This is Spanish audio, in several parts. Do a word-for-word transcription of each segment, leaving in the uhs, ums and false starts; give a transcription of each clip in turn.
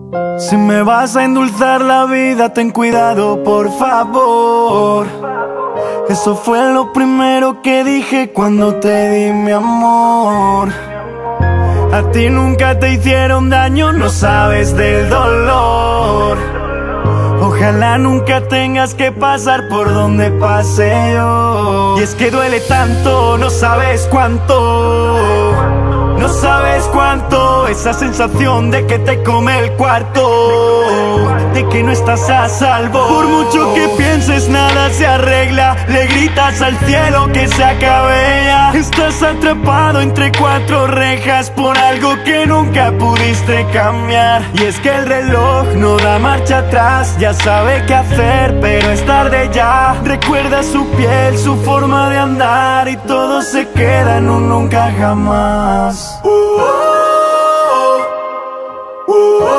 Si me vas a endulzar la vida, ten cuidado, por favor. Eso fue lo primero que dije cuando te di mi amor. A ti nunca te hicieron daño, no sabes del dolor. Ojalá nunca tengas que pasar por donde pasé yo. Y es que duele tanto, no sabes cuánto. No sabes cuánto, esa sensación de que te come el cuarto, de que no estás a salvo. Por mucho que pienses nada se arregla, le gritas al cielo que se acabe ya. Estás atrapado entre cuatro rejas por algo que nunca pudiste cambiar. Y es que el reloj no da marcha atrás, ya sabe qué hacer pero es tarde ya. Recuerda su piel, su forma de andar y todo se queda en un nunca jamás. Uh, oh, uh,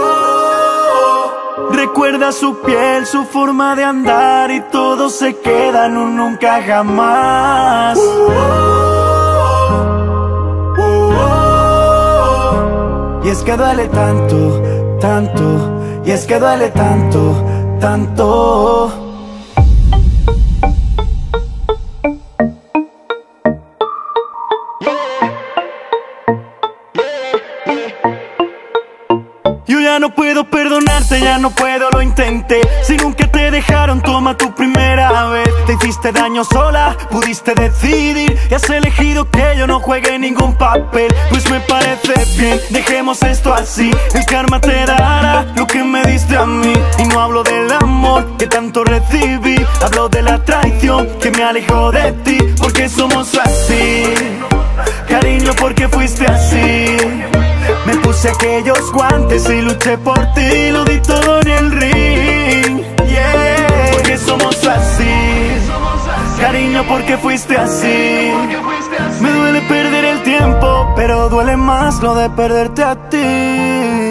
oh. Recuerda su piel, su forma de andar y todo se queda en un nunca jamás. Uh, oh, uh, oh. Y es que duele tanto, tanto. Y es que duele tanto, tanto. Yo ya no puedo perdonarte, ya no puedo, lo intenté. Si nunca te dejaron, toma tu primera vez. Te hiciste daño sola, pudiste decidir y has elegido que yo no juegue ningún papel. Pues me parece bien, dejemos esto así. El karma te dará lo que me diste a mí. Y no hablo del amor que tanto recibí, hablo de la traición que me alejó de ti. Porque somos así, cariño, porque fuiste así. Me puse aquellos guantes y luché por ti, lo di todo en el ring, yeah. Porque somos así, cariño, porque fuiste así. Me duele perder el tiempo, pero duele más lo de perderte a ti.